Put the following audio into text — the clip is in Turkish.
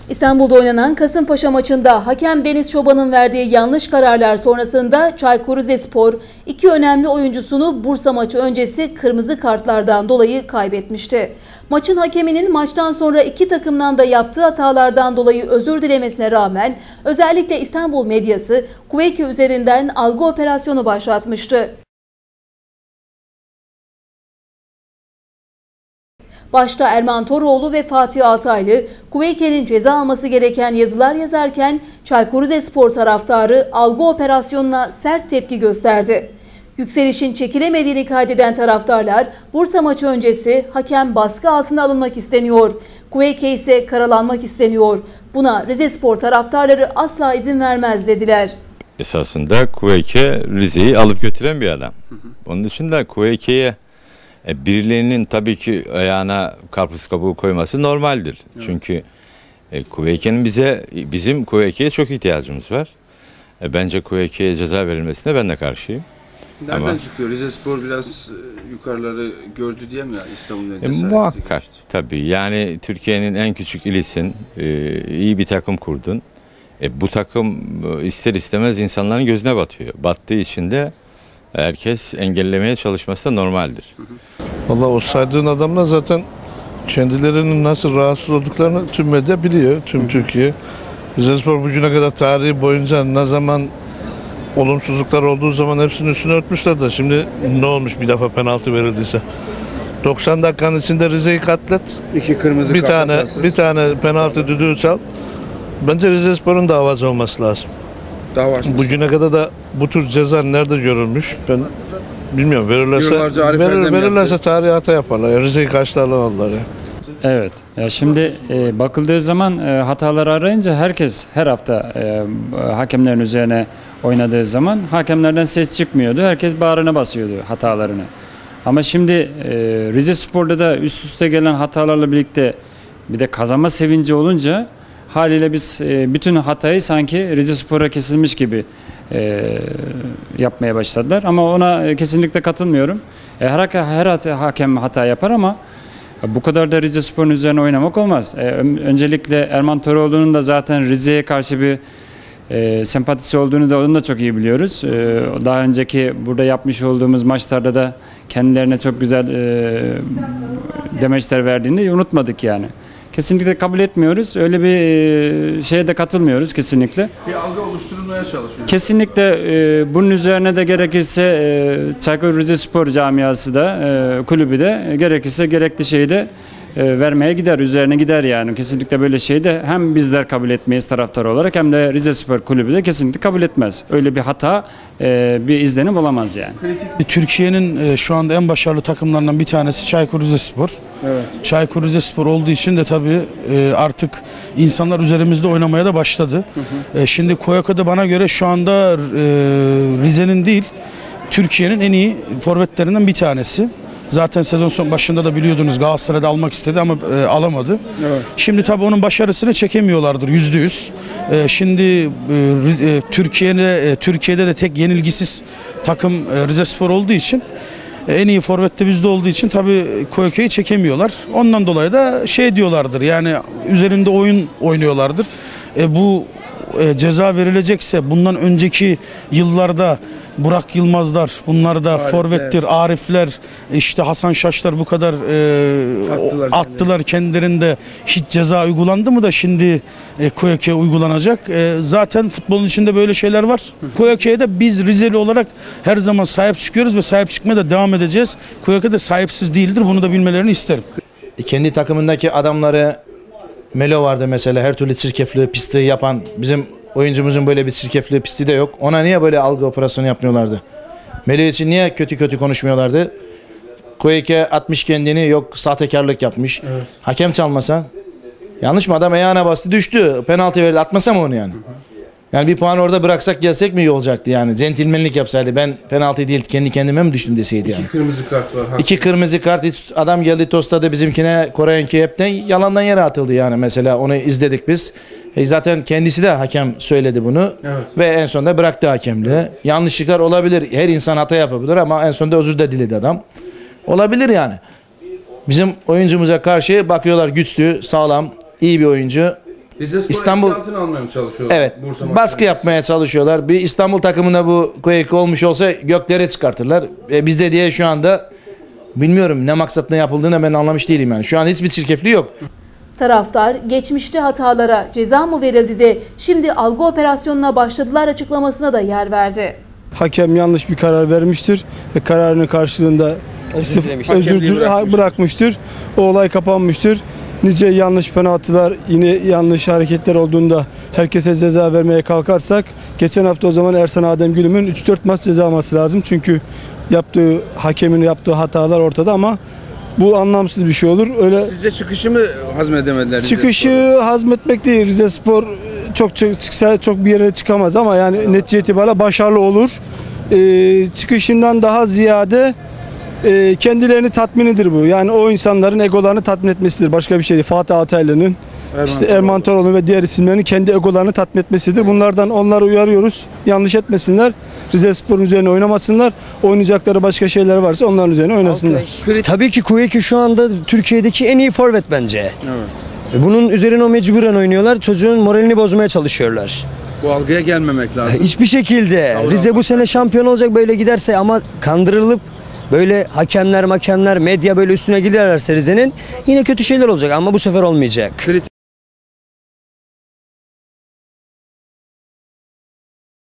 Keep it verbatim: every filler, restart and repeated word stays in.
İstanbul'da oynanan Kasımpaşa maçında hakem Deniz Çoban'ın verdiği yanlış kararlar sonrasında Çaykur Rizespor iki önemli oyuncusunu Bursa maçı öncesi kırmızı kartlardan dolayı kaybetmişti. Maçın hakeminin maçtan sonra iki takımdan da yaptığı hatalardan dolayı özür dilemesine rağmen özellikle İstanbul medyası Kuveyke üzerinden algı operasyonu başlatmıştı. Başta Erman Toroğlu ve Fatih Altaylı, Kuveyke'nin ceza alması gereken yazılar yazarken Çaykur Rizespor taraftarı algı operasyonuna sert tepki gösterdi. Yükselişin çekilemediğini kaydeden taraftarlar, Bursa maçı öncesi hakem baskı altına alınmak isteniyor, Kuveyke ise karalanmak isteniyor. Buna Rizespor taraftarları asla izin vermez dediler. Esasında Kuveyke Rize'yi alıp götüren bir adam. Onun dışında Kuveyke'ye E, birilerinin tabii ki ayağına karpuz kabuğu koyması normaldir. Evet. Çünkü e, Kuveyke'nin bize, bizim Kuveyke'ye çok ihtiyacımız var. E, bence Kuveyke'ye ceza verilmesine ben de karşıyım. Nereden Ama, çıkıyor? Rizespor biraz e, yukarıları gördü diye mi İstanbul'un e, muhakkak tabii. Yani Türkiye'nin en küçük ilisin, e, iyi bir takım kurdun. E, bu takım e, ister istemez insanların gözüne batıyor. Battığı için de herkes engellemeye çalışması da normaldir. Vallahi o saydığın adamlar zaten kendilerinin nasıl rahatsız olduklarını tüm medya biliyor, tüm Hı. Türkiye. Rizespor bugüne kadar tarihi boyunca ne zaman olumsuzluklar olduğu zaman hepsinin üstünü örtmüşler de şimdi ne olmuş bir defa penaltı verildiyse. doksan dakikanın içinde Rize'yi katlet. İki kırmızı bir tane hatasız. bir tane penaltı düdüğü çal. Bence Rizespor'un davası olması lazım. Davası. Bugüne kadar da bu tür ceza nerede görülmüş? Ben bilmiyorum. Verirlerse verir, verirlerse tarihi hata yaparlar. Rize'yi karşılarlar aldılar ya. Evet. Ya şimdi e, bakıldığı zaman e, hataları arayınca herkes her hafta e, hakemlerin üzerine oynadığı zaman hakemlerden ses çıkmıyordu. Herkes bağrına basıyordu hatalarını. Ama şimdi e, Rizespor'da da üst üste gelen hatalarla birlikte bir de kazanma sevinci olunca haliyle biz e, bütün hatayı sanki Rizespor'a kesilmiş gibi e, yapmaya başladılar. Ama ona kesinlikle katılmıyorum. E, her, her hakem hata yapar ama bu kadar da Rizespor'un üzerine oynamak olmaz. E, öncelikle Erman Toroğlu'nun da zaten Rize'ye karşı bir e, sempatisi olduğunu da onu da çok iyi biliyoruz. E, daha önceki burada yapmış olduğumuz maçlarda da kendilerine çok güzel e, demeçler verdiğini unutmadık yani. Kesinlikle kabul etmiyoruz. Öyle bir şeye de katılmıyoruz kesinlikle. Bir algı oluşturulmaya çalışıyoruz. Kesinlikle e, bunun üzerine de gerekirse e, Çaykur Rizespor camiası da e, kulübü de gerekirse gerekli şeyi de e, vermeye gider. Üzerine gider yani. Kesinlikle böyle şeyi de hem bizler kabul etmeyiz taraftar olarak hem de Rizespor kulübü de kesinlikle kabul etmez. Öyle bir hata e, bir izlenim olamaz yani. Türkiye'nin şu anda en başarılı takımlarından bir tanesi Çaykur Rizespor. Evet. Çaykur Rizespor olduğu için de tabii artık insanlar üzerimizde oynamaya da başladı. Hı hı. Şimdi Koyaka'da bana göre şu anda Rize'nin değil Türkiye'nin en iyi forvetlerinden bir tanesi. Zaten sezon son başında da biliyordunuz Galatasaray'da almak istedi ama e, alamadı. Evet. Şimdi tabii onun başarısını çekemiyorlardır yüzde yüz. E, şimdi e, e, Türkiye'de e, Türkiye'de de tek yenilgisiz takım e, Rizespor olduğu için e, en iyi forvet de bizde olduğu için tabii Koyoka'yı çekemiyorlar. Ondan dolayı da şey diyorlardır yani üzerinde oyun oynuyorlardır. E, bu e, ceza verilecekse bundan önceki yıllarda Burak Yılmazlar, bunlar da Arif, forvettir, evet. Arifler, işte Hasan Şaşlar bu kadar e, attılar, attılar kendilerinde hiç ceza uygulandı mı da şimdi e, Koyoka'ya uygulanacak. E, zaten futbolun içinde böyle şeyler var. Koyoka'ya da biz Rizeli olarak her zaman sahip çıkıyoruz ve sahip çıkmaya da devam edeceğiz. Koyoka da sahipsiz değildir, bunu da bilmelerini isterim. Kendi takımındaki adamları Melo vardı mesela, her türlü çirkefliği, pisliği yapan, bizim oyuncumuzun böyle bir çirkefliği, pisliği de yok. Ona niye böyle algı operasyonu yapmıyorlardı? Melo için niye kötü kötü konuşmuyorlardı? Koyke atmış kendini, yok sahtekarlık yapmış. Evet. Hakem çalmasa, yanlış mı, adam ayağına bastı düştü, penaltı verildi, atmasa mı onu yani? Hı hı. Yani bir puan orada bıraksak gelsek mi iyi olacaktı yani? Centilmenlik yapsaydı, ben penaltı değil kendi kendime mi düştüm deseydi yani. İki kırmızı kart var. Haklısın. İki kırmızı kart, hiç adam geldi tosladı bizimkine, Kore'ninki hepten yalandan yere atıldı yani mesela, onu izledik biz. E zaten kendisi de hakem söyledi bunu, evet. Ve en sonunda bıraktı hakemliği. Yanlışlıklar olabilir, her insan hata yapabilir ama en sonunda özür de diledi adam. Olabilir yani. Bizim oyuncumuza karşı bakıyorlar güçlü, sağlam, iyi bir oyuncu. Rizespor İstanbul- etki altına almaya mı çalışıyorlar? Evet, Bursa baskı maçlarında. yapmaya çalışıyorlar. Bir İstanbul takımında bu Kuyeke olmuş olsa göklere çıkartırlar. E, bizde diye şu anda bilmiyorum ne maksatla yapıldığını ben anlamış değilim yani. Şu an hiçbir çirkefliği yok. Taraftar geçmişte hatalara ceza mı verildi de şimdi algı operasyonuna başladılar açıklamasına da yer verdi. Hakem yanlış bir karar vermiştir ve kararının karşılığında Özür dilemiş. özür Hakemliği dile- bırakmış. bırakmıştır. O olay kapanmıştır. Nice yanlış penaltılar, yine yanlış hareketler olduğunda herkese ceza vermeye kalkarsak geçen hafta o zaman Ersan Ademgül'ün üç dört maç ceza alması lazım. Çünkü yaptığı hakemin yaptığı hatalar ortada ama bu anlamsız bir şey olur. Öyle Sizce çıkışı mı hazmedemediler? çıkışı hazmetmek değil. Rizespor çok çık- çıksa çok bir yere çıkamaz ama yani netice itibariyle başarılı olur. Ee, çıkışından daha ziyade e, kendilerini tatminidir bu. Yani o insanların egolarını tatmin etmesidir. Başka bir şey değil. Fatih Altaylı'nın, işte Erman Toroğlu ve diğer isimlerin kendi egolarını tatmin etmesidir. Bunlardan onları uyarıyoruz. Yanlış etmesinler. Rizespor'un üzerine oynamasınlar. Oynayacakları başka şeyler varsa onların üzerine oynasınlar. Tabii ki Kuyeke şu anda Türkiye'deki en iyi forvet bence. Evet. Bunun üzerine o mecburen oynuyorlar. Çocuğun moralini bozmaya çalışıyorlar. Bu algıya gelmemek lazım. Hiçbir şekilde. Davranmak Rize bu sene şampiyon olacak böyle giderse ama kandırılıp böyle hakemler, makemler, medya böyle üstüne giderlerse Rize'nin yine kötü şeyler olacak ama bu sefer olmayacak. Kritik